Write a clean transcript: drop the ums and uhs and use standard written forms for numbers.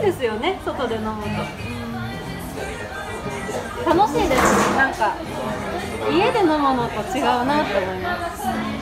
ですよね、外で飲むと。楽しいです。なんか家で飲むのと違うなって思います。